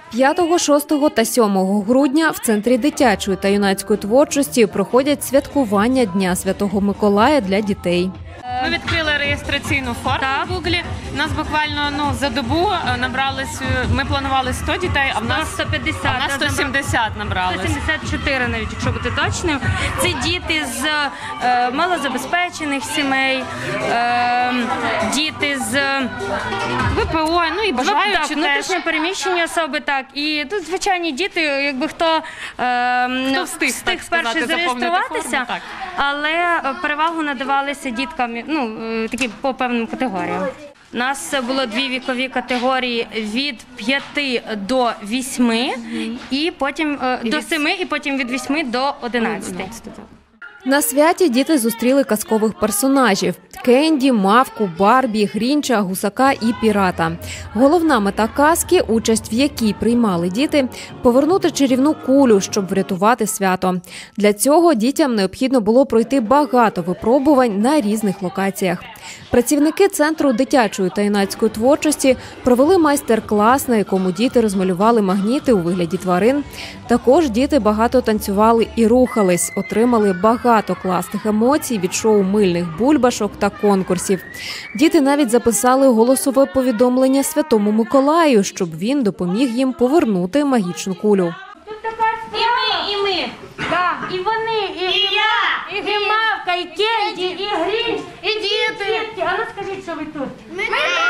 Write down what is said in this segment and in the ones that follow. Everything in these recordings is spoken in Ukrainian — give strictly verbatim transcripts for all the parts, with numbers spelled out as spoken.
п'ятого, шостого та сьомого грудня в Центрі дитячої та юнацької творчості проходять святкування Дня Святого Миколая для дітей. Ми відкрили реєстраційну форму в Гуглі. У нас буквально ну, за добу набралось, ми планували сто дітей, а в нас сто п'ятдесят, а в нас сто сімдесят набралось. сто сімдесят чотири навіть, якщо бути точною. Це діти з е, малозабезпечених сімей, е, діти з ВПО, ну і бажаючи ну, так, внутрішньо переміщені особи, так. І тут звичайні діти, якби хто, е, хто встиг, встиг так сказати, перший зареєструватися, форму, так. але перевагу надавалися діткам, ну, такі по певним категоріям. У нас було дві вікові категорії від п'яти до восьми, і потім до семи, і потім від восьми до одинадцяти. На святі діти зустріли казкових персонажів – Кенді, Мавку, Барбі, Грінча, Гусака і Пірата. Головна мета казки, участь в якій приймали діти – повернути чарівну кулю, щоб врятувати свято. Для цього дітям необхідно було пройти багато випробувань на різних локаціях. Працівники Центру дитячої та юнацької творчості провели майстер-клас, на якому діти розмалювали магніти у вигляді тварин. Також діти багато танцювали і рухались, отримали багато класних емоцій від шоу мильних бульбашок та конкурсів. Діти навіть записали голосове повідомлення Святому Миколаю, щоб він допоміг їм повернути магічну кулю. Тут тепер і ми, і ми. Да. І вони, і, і я, і Мавка, і Кенді, і Грінч, і діти. А ну скажіть, що ви тут? Ми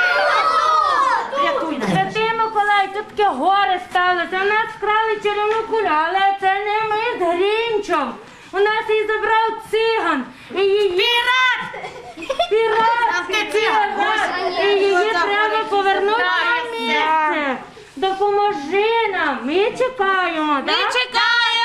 тут! Святий Миколай, тут таке горе сталося. У нас вкрали чарівну кулю, але це не ми з Грінчом. У нас її забрав циган. І її... Пірат! Пірат! Пірат! І її треба повернути на місце. Допоможи нам. Ми чекаємо. Ми чекаємо!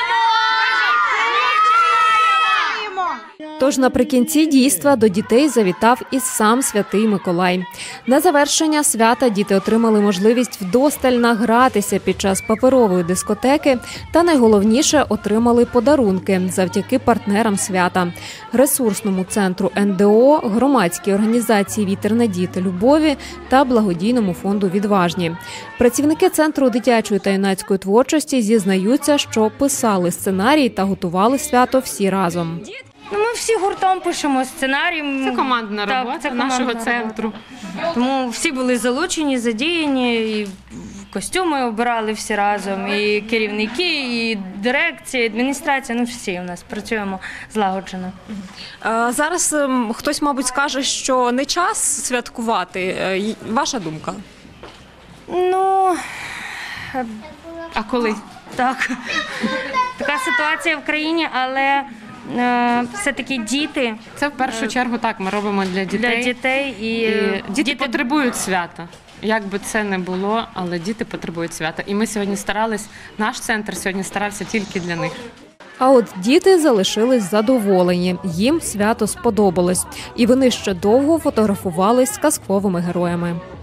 Тож наприкінці дійства до дітей завітав і сам Святий Миколай. На завершення свята діти отримали можливість вдосталь награтися під час паперової дискотеки та, найголовніше, отримали подарунки завдяки партнерам свята – ресурсному центру ен де о, громадській організації «Вітер надії та любові» та благодійному фонду «Відважні». Працівники Центру дитячої та юнацької творчості зізнаються, що писали сценарій та готували свято всі разом. Ну, ми всі гуртом пишемо сценарій. Це командна так, робота це нашого командна центру. Робота. Тому всі були залучені, задіяні, і костюми обирали всі разом, і керівники, і дирекція, і адміністрація, ну всі у нас працюємо злагоджено. Зараз хтось, мабуть, скаже, що не час святкувати. Ваша думка? Ну, А коли? так. Така ситуація в країні, але все-таки діти. Це в першу чергу так, ми робимо для дітей. Для дітей і, і діти, діти потребують свята. Як би це не було, але діти потребують свята. І ми сьогодні старались, наш центр сьогодні старався тільки для них. А от діти залишились задоволені. Їм свято сподобалось. І вони ще довго фотографувались з казковими героями.